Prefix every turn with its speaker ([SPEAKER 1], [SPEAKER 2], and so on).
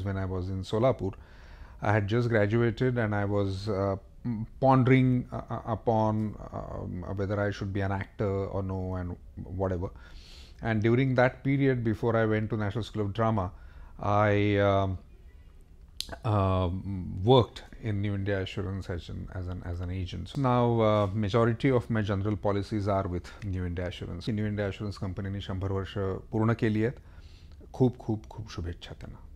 [SPEAKER 1] When I was in Solapur, I had just graduated and I was pondering upon whether I should be an actor or no and whatever. And during that period, before I went to National School of Drama, I worked in New India Assurance as an agent. So now, majority of my general policies are with New India Assurance. New India Assurance Company ने 100 वर्ष पूर्ण केली आहेत. खूप खूप खूप शुभेच्छा त्यांना.